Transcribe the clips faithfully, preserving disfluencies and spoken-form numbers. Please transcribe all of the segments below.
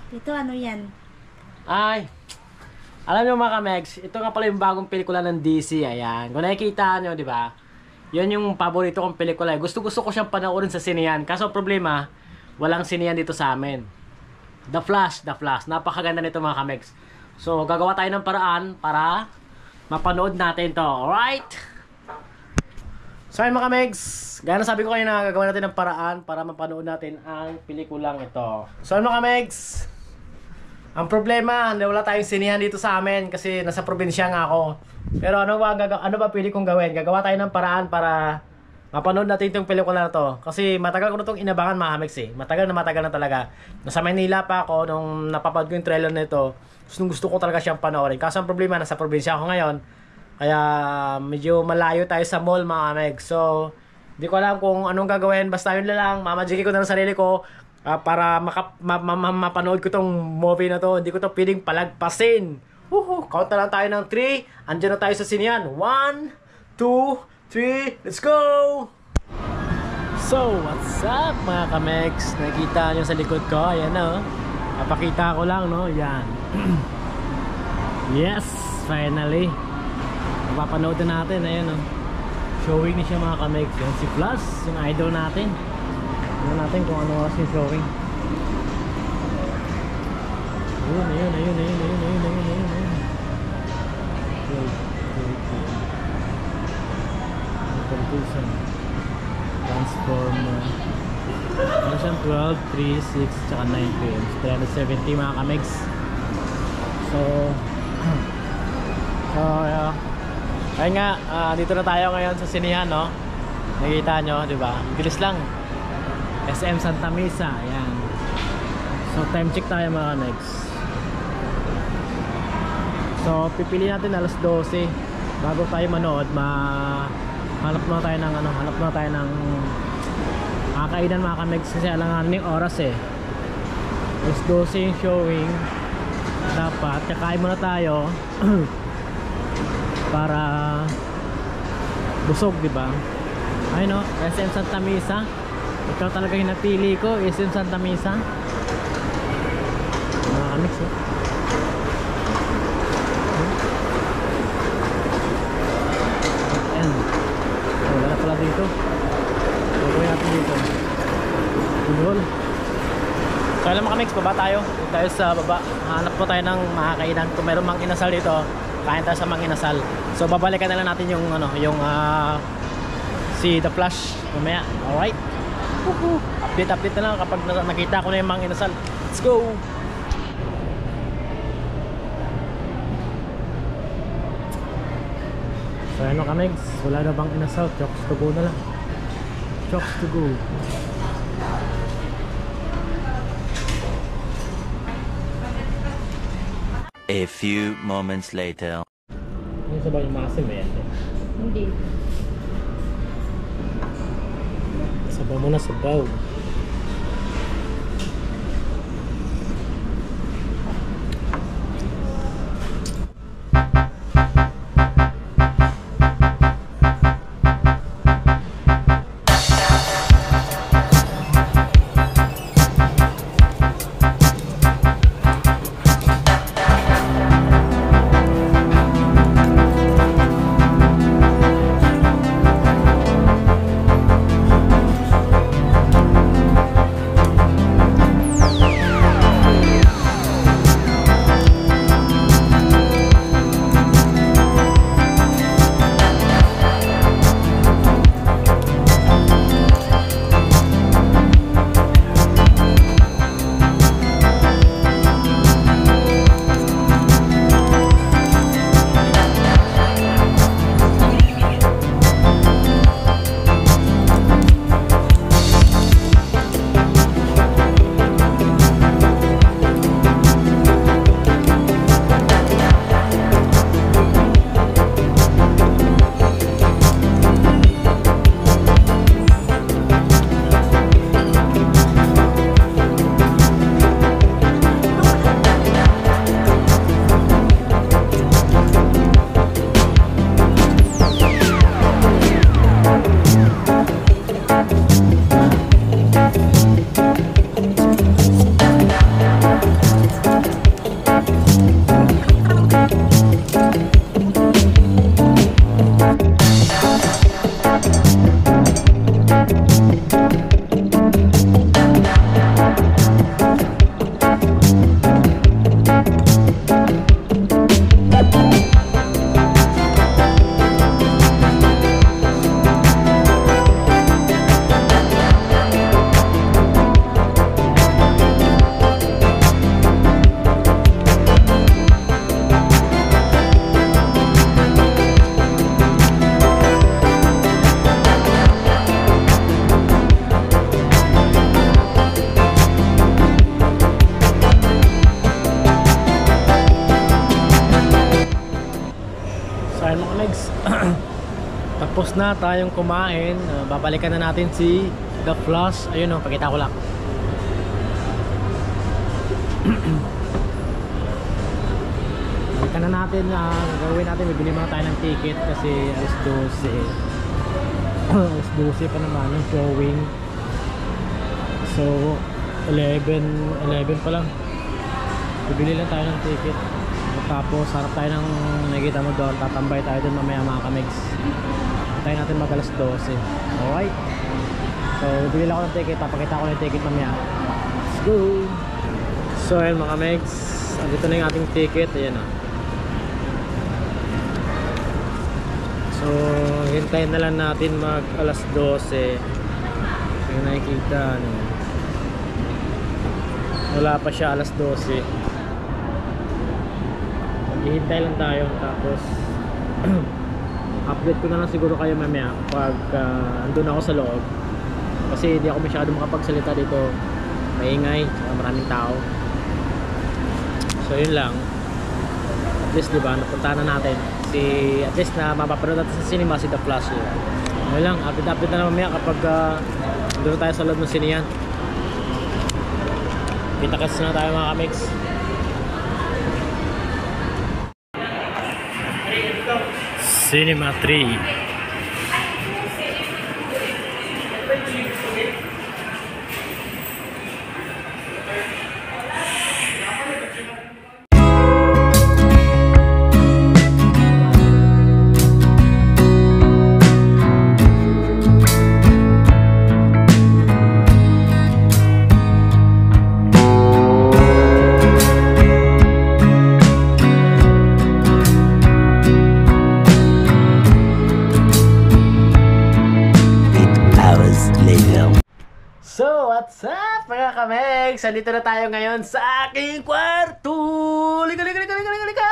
Ito, ano yan? Ay, alam nyo mga kamegs, ito nga pala yung bagong pelikula ng D C. Ayan, kung nakikita nyo, di ba? Yan yung paborito kong pelikula. Gusto-gusto ko siyang panoorin sa sinehan. Kaso problema, walang sinehan dito sa amin. The Flash, The Flash. Napakaganda nito mga kamegs. So, gagawa tayo ng paraan para mapanood natin to. Alright? So, ayun mga kamegs, gaya na sabi ko kayo na gagawa natin ng paraan para mapanood natin ang pelikulang ito. So, ayun mga kamegs, ang problema, wala tayong sinihan dito sa amin kasi nasa probinsya nga ako. Pero ano ba, ano ba pwede kong gawin? Gagawa tayo ng paraan para mapanood natin itong pelikula na to. Kasi matagal ko na itong inabangan mga kamegs eh. Matagal na matagal na talaga. Nasa Manila pa ako nung napapanood ko yung trailer nito. Gusto, gusto ko talaga siyang panoorin. Kaso ang problema, nasa probinsya ako ngayon. Kaya medyo malayo tayo sa mall mga kamegs. So, hindi ko alam kung anong gagawin. Basta yun lang, mamajigay ko na ng sarili ko. Uh, para maka, ma, ma, ma, mapanood ko tong movie na to. Hindi ko to piling palagpasin. Woohoo! Count na lang tayo ng three. Andiyan na tayo sa sinihan. one, two, three, let's go! So, what's up mga kamegs? Nakita nyo sa likod ko. Ayan na, oh. Napakita ko lang, no? Yan. Yes! Finally. Mapapanood na natin. Ayan, oh. Showing ni siya mga kamegs. Yan si Plus, yung idol natin. Tignan natin kung ano oras yung showing. Ayun, ayun, ayun, ayun, ayun, ayun, ayun, ayun, ayun. Conclusion. Transformer. Ano siya? twelve, three, six, tsaka nine p m three seventy mga kamegs. So, so, uh, ayun nga, uh, dito na tayo ngayon sa sinihan, no? Nakikita nyo, di ba? Bilis lang. S M Santa Mesa, ayan. So time check tayo mga kamegs. So pipili natin alas dose bago tayo manood. Ma hanap na tayo ng ano, hanap na tayo ng kakainan mga kamegs kasi alanganin yung oras eh. alas dose yung showing. Dapat kakain muna tayo para busog, di ba? Ayun, no, S M Santa Mesa. Ikaw talaga yung napili ko, is yung Santa Mesa. Mga kamix, eh. Ayan. Wala na pala dito. Gagawin natin dito. Pinhol. So alam mga kamix, baba tayo. Dito tayo sa baba. Hanap po tayo ng makakainan. Kung meron mang inasal dito, kain tayo sa mang inasal. So babalikan na lang natin yung ano, yung uh, si The Flash mamaya. Alright. Update update na lang kapag nakita ko na yung mga inasal. Let's go! So ano kamegs, wala na bang inasal? Chokes to go na lang. Chokes to go. A few moments later. Ano sa ba yung mga semento? Hindi. Sabaw mo na, sabaw. Tapos na tayong kumain. Uh, babalikan na natin si The Flash. Ayun o, pakita ko lang. Balikan na natin. Uh, gagawin natin, bibili muna tayo ng ticket kasi alas dose. alas dose pa naman yung showing. So eleven pa lang. Bibili lang tayo ng ticket. Tapos harap tayo ng nakikita mo doon. Tatambay tayo doon mamaya mga kamegs. Tayo natin mag alas dose. Alright. So bibili lang ako ng ticket. Papakita ko ng ticket mamaya. Let's go. So ayun mga kamegs, andito na yung ating ticket. Ayan o. So hintayin na lang natin mag alas dose. Yung nakikita ano, wala pa siya alas dose. Hihintay lang tayo. Tapos update ko na lang siguro kayo mamaya pag uh, andun ako sa loob, kasi hindi ako masyado makapagsalita dito, maingay, maraming tao. So yun lang. At least diba, napunta na natin si, at least na mapapanood natin sa cinema si The Flash. Yun lang, update update na lang mamaya kapag uh, andun tayo sa loob ng sinihan. Kita kasi na tayo mga kamix. Cinema three. So, what's up mga kamegs? Andito na tayo ngayon sa aking kwarto. Liga, liga, liga, liga, liga, liga.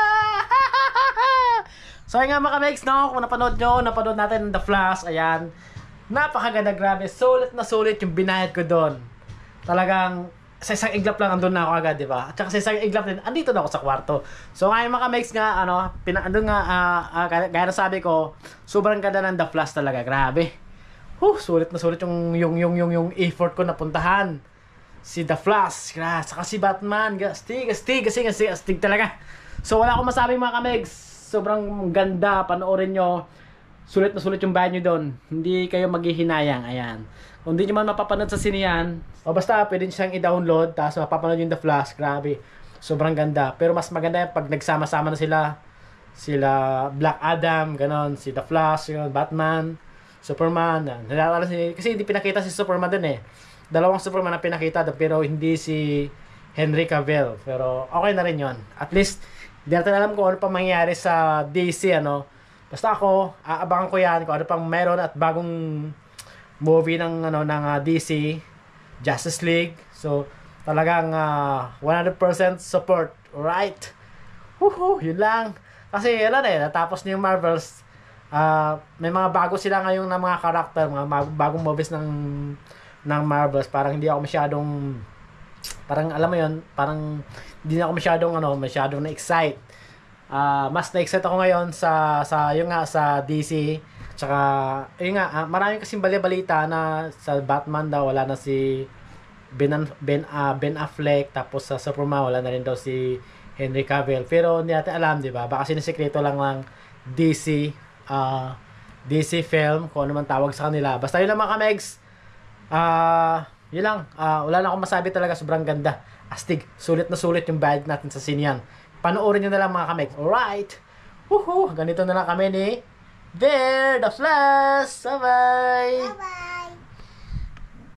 So, ayun nga mga kamegs, no? Kung napanood nyo, napanood natin The Flash. Ayan. Napakaganda, grabe. Sulit na sulit yung binayad ko doon. Talagang sa isang iglap lang andun na ako agad, di ba? At saka sa isang iglap din, andito na ako sa kwarto. So, ngayon mga kamegs nga, ano, andun nga, uh, uh, gaya na sabi ko, sobrang ganda ng The Flash talaga. Grabe. Huh, sulit na sulit yung yung yung yung, yung effort ko na puntahan si The Flash, saka si Batman, gastig, gastig, gastig, gastig, gastig talaga. So wala akong masabi mga kamegs, sobrang ganda, panoorin nyo. Sulit na sulit yung bayad nyo doon, hindi kayo maghihinayang. Ayan, kung hindi nyo man mapapanood sa sinihan, o basta pwede nyo siyang i-download, tapos mapapanood yung The Flash. Grabe, sobrang ganda. Pero mas maganda yung pag nagsama-sama na sila, sila Black Adam, ganon, si The Flash, yun, Batman, Superman. Nalala si, kasi hindi pinakita si Superman dun eh. Dalawang Superman na pinakita dun, pero hindi si Henry Cavill. Pero okay na rin yun. At least, hindi natin alam kung ano pa mangyayari sa D C, ano. Basta ako, aabangan ko yan kung ano pang meron at bagong movie ng, ano, ng uh, D C, Justice League. So, talagang uh, one hundred percent support. Alright? Woohoo! Yun lang. Kasi, yun lang eh, natapos niyo yung Marvels. Uh, may mga bago sila ngayon na mga karakter, mga bagong movies ng ng Marvels. Parang hindi ako masyadong, parang alam mo yun, parang hindi na ako masyadong ano, masyadong na-excite. Uh, mas na-excite ako ngayon sa sa yung nga sa D C. Tsaka yun nga, uh, maraming kasing bali-balita na sa Batman daw wala na si Ben Ben uh, Ben Affleck, tapos sa Superman wala na rin daw si Henry Cavill. Pero hindi natin alam, di ba? Baka sinisekreto lang ng D C. Uh, D C film, kung ano man tawag sa kanila. Basta yun lang mga kamegs. Uh, yun lang. Uh, wala na akong masabi talaga. Sobrang ganda. Astig. Sulit na sulit yung bayad natin sa sinihan. Panoorin nyo na lang mga kamegs. Alright. Woohoo. Ganito na lang kami ni There, The Flash. Bye-bye. Bye-bye.